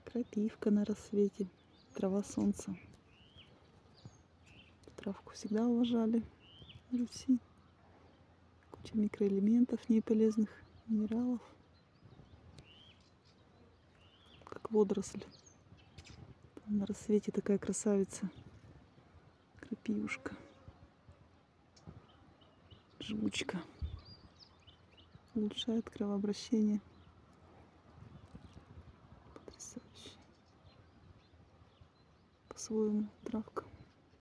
Крапивка на рассвете, трава солнца. Травку всегда уважали в Руси. Куча микроэлементов, в ней полезных минералов, как водоросль. На рассвете такая красавица, крапивушка, жгучка, улучшает кровообращение. Потрясающе. По-своему травка.